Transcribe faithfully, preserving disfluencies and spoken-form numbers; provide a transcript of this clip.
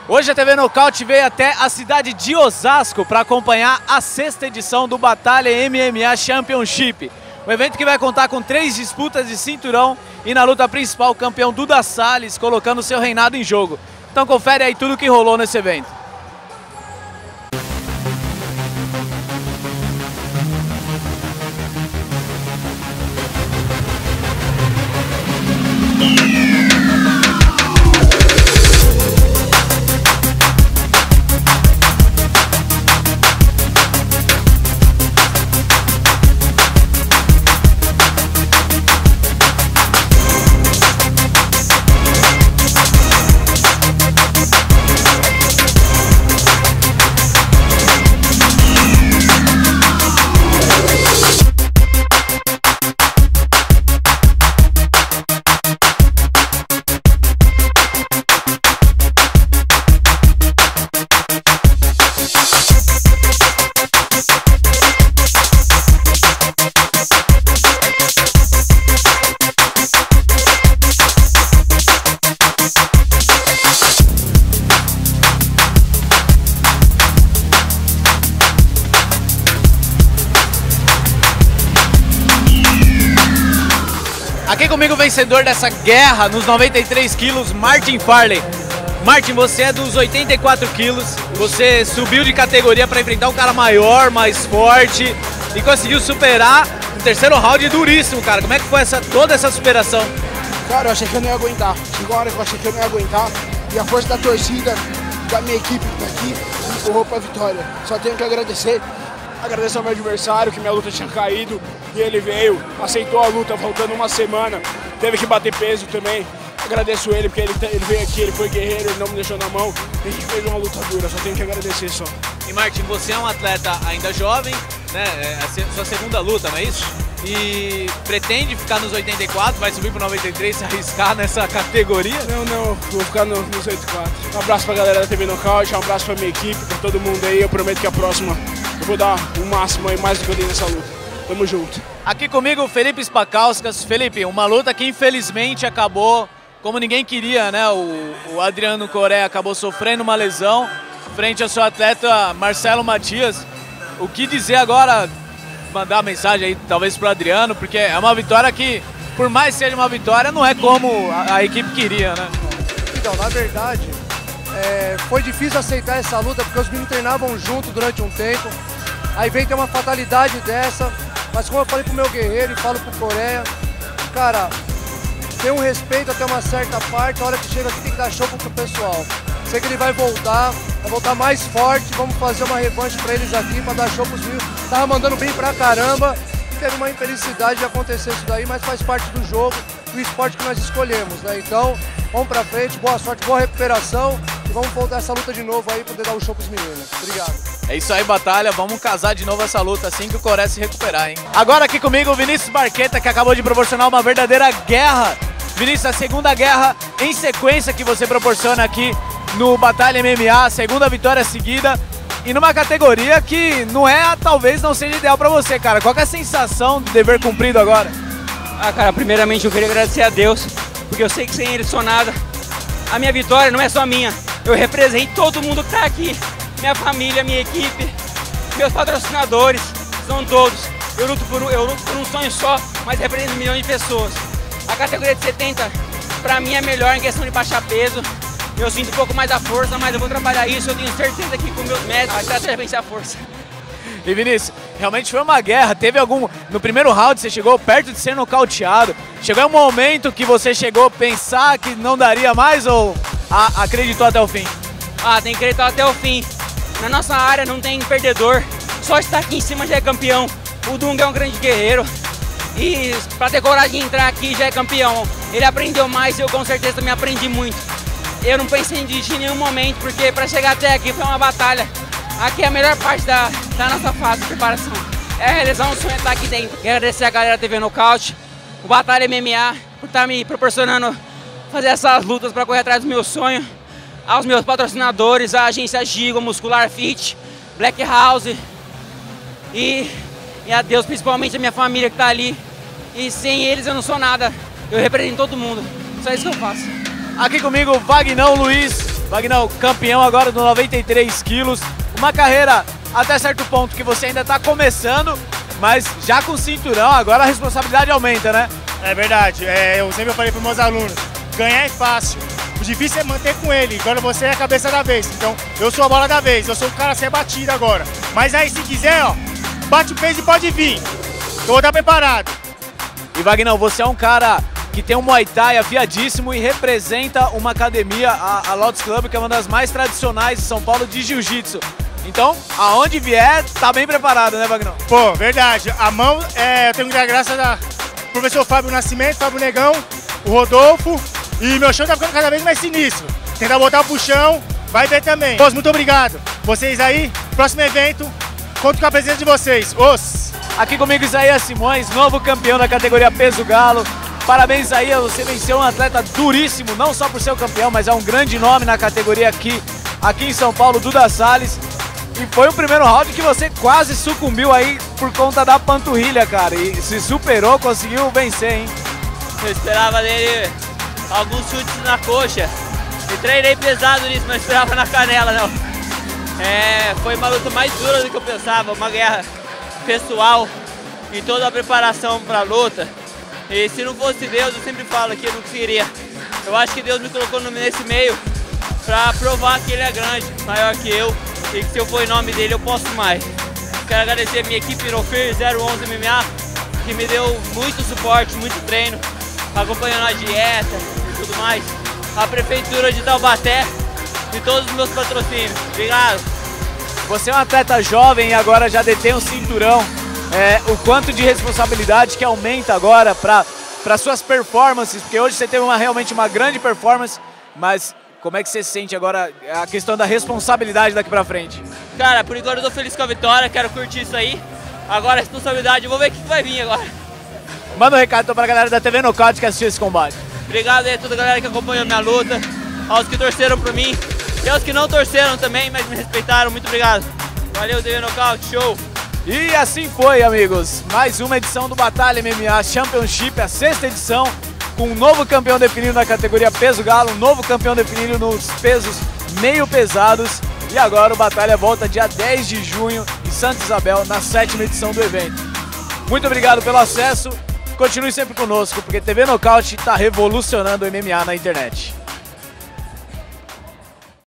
Hoje a T V Nocaute veio até a cidade de Osasco para acompanhar a sexta edição do Batalha M M A Championship. Um evento que vai contar com três disputas de cinturão e na luta principal o campeão Duda Salles colocando seu reinado em jogo. Então confere aí tudo o que rolou nesse evento. Aqui comigo o vencedor dessa guerra nos noventa e três quilos, Martin Farley. Martin, você é dos oitenta e quatro quilos, você subiu de categoria para enfrentar um cara maior, mais forte e conseguiu superar o terceiro round duríssimo, cara. Como é que foi essa, toda essa superação? Cara, eu achei que eu não ia aguentar. Chegou a hora que eu achei que eu não ia aguentar e a força da torcida, da minha equipe que tá aqui, me empurrou pra vitória. Só tenho que agradecer. Agradeço ao meu adversário, que minha luta tinha caído e ele veio, aceitou a luta faltando uma semana, teve que bater peso também. Agradeço ele porque ele, ele veio aqui, ele foi guerreiro, ele não me deixou na mão, a gente fez uma luta dura, só tenho que agradecer só. E Martin, você é um atleta ainda jovem, né? É a sua segunda luta, não é isso? E pretende ficar nos oitenta e quatro, vai subir para noventa e três, se arriscar nessa categoria? Não, não, vou ficar no, nos oitenta e quatro. Um abraço pra galera da T V Nocaute, um abraço pra minha equipe, pra todo mundo aí, eu prometo que a próxima eu vou dar o máximo aí, mais do que eu dei nessa luta. Tamo junto. Aqui comigo o Felipe Spakauskas. Felipe, uma luta que infelizmente acabou como ninguém queria, né? O, o Adriano Correa acabou sofrendo uma lesão frente ao seu atleta Marcelo Matias. O que dizer agora? Mandar uma mensagem aí talvez pro Adriano, porque é uma vitória que, por mais que seja uma vitória, não é como a, a equipe queria, né? Então, na verdade, é, foi difícil aceitar essa luta porque os meninos treinavam junto durante um tempo. Aí vem ter uma fatalidade dessa, mas como eu falei pro meu guerreiro e falo pro Correa, cara, tem um respeito até uma certa parte, a hora que chega aqui tem que dar show pro pessoal. Sei que ele vai voltar, vai voltar mais forte, vamos fazer uma revanche pra eles aqui, pra dar show pros meninos. Tava mandando bem pra caramba, teve uma infelicidade de acontecer isso daí, mas faz parte do jogo, do esporte que nós escolhemos, né? Então, vamos pra frente, boa sorte, boa recuperação e vamos voltar essa luta de novo aí, poder dar um show pros meninos. Obrigado. É isso aí, Batalha. Vamos casar de novo essa luta assim que o Correa se recuperar, hein? Agora aqui comigo o Vinícius Barqueta, que acabou de proporcionar uma verdadeira guerra. Vinícius, a segunda guerra em sequência que você proporciona aqui no Batalha M M A, segunda vitória seguida e numa categoria que não é, talvez não seja ideal pra você, cara. Qual que é a sensação do dever cumprido agora? Ah, cara, primeiramente eu queria agradecer a Deus, porque eu sei que sem ele sou nada. A minha vitória não é só minha, eu represento todo mundo que tá aqui. Minha família, minha equipe, meus patrocinadores, são todos. Eu luto por um, eu luto por um sonho só, mas represento milhões de pessoas. A categoria de setenta, pra mim, é melhor em questão de baixar peso. Eu sinto um pouco mais a força, mas eu vou trabalhar isso. Eu tenho certeza que com meus médicos a estratégia é vencer a força. E Vinícius, realmente foi uma guerra. Teve algum... No primeiro round você chegou perto de ser nocauteado. Chegou um momento que você chegou a pensar que não daria mais ou a, acreditou até o fim? Ah, tem que acreditar até o fim. Na nossa área não tem perdedor, só estar aqui em cima já é campeão. O Dunga é um grande guerreiro e para ter coragem de entrar aqui já é campeão. Ele aprendeu mais e eu com certeza também aprendi muito. Eu não pensei em desistir em nenhum momento, porque para chegar até aqui foi uma batalha. Aqui é a melhor parte da, da nossa fase de preparação. É realizar um sonho estar aqui dentro. Quero agradecer a galera da T V Nocaute, o Batalha M M A, por estar me proporcionando fazer essas lutas para correr atrás do meu sonho. Aos meus patrocinadores, a agência Gigo, Muscular Fit, Black House e, e a Deus, principalmente a minha família que está ali. E sem eles eu não sou nada, eu represento todo mundo, só isso que eu faço. Aqui comigo, Vagnão Luiz. Vagnão, campeão agora do noventa e três quilos, uma carreira até certo ponto que você ainda está começando, mas já com cinturão, agora a responsabilidade aumenta, né? É verdade, é, eu sempre falei para os meus alunos, ganhar é fácil, o difícil é manter com ele, agora você é a cabeça da vez, então eu sou a bola da vez, eu sou o cara a ser batido agora. Mas aí se quiser, ó, bate o peso e pode vir, eu vou estar preparado. E Vagnão, você é um cara que tem um Muay Thai afiadíssimo e representa uma academia, a, a Lotus Club, que é uma das mais tradicionais de São Paulo de Jiu-Jitsu. Então, aonde vier, tá bem preparado, né, Vagnão? Pô, verdade. A mão, é, eu tenho que dar graças ao professor Fábio Nascimento, Fábio Negão, o Rodolfo, e meu chão tá ficando cada vez mais sinistro. Tentar botar pro chão, vai ver também. Os, muito obrigado. Vocês aí, próximo evento, conto com a presença de vocês. Os. Aqui comigo, Isaías Simões, novo campeão da categoria peso galo. Parabéns, Isaías, você venceu um atleta duríssimo, não só por ser o campeão, mas é um grande nome na categoria aqui, aqui em São Paulo, Duda Salles. E foi o primeiro round que você quase sucumbiu aí por conta da panturrilha, cara. E se superou, conseguiu vencer, hein? Eu esperava dele alguns chutes na coxa. E treinei pesado nisso, mas esperava na canela, não. É, foi uma luta mais dura do que eu pensava, uma guerra pessoal em toda a preparação para a luta. E se não fosse Deus, eu sempre falo que eu não conseguiria. Eu acho que Deus me colocou nesse meio para provar que Ele é grande, maior que eu, e que se eu for em nome dele eu posso mais. Quero agradecer a minha equipe Irofir zero onze M M A, que me deu muito suporte, muito treino, acompanhando a dieta e tudo mais. A Prefeitura de Taubaté e todos os meus patrocínios. Obrigado. Você é um atleta jovem e agora já detém um cinturão. É, o quanto de responsabilidade que aumenta agora para para suas performances, porque hoje você teve uma, realmente uma grande performance, mas como é que você se sente agora a questão da responsabilidade daqui para frente? Cara, por enquanto eu tô feliz com a vitória, quero curtir isso aí. Agora a responsabilidade, eu vou ver o que vai vir agora. Manda um recado então pra galera da T V Nocaute que assistiu esse combate. Obrigado aí a toda a galera que acompanhou minha luta, aos que torceram por mim e aos que não torceram também, mas me respeitaram, muito obrigado. Valeu, T V Nocaute, show! E assim foi, amigos, mais uma edição do Batalha M M A Championship, a sexta edição, com um novo campeão definido na categoria peso galo, um novo campeão definido nos pesos meio pesados, e agora o Batalha volta dia dez de junho em Santa Isabel, na sétima edição do evento. Muito obrigado pelo acesso, continue sempre conosco, porque T V Nocaute está revolucionando o M M A na internet.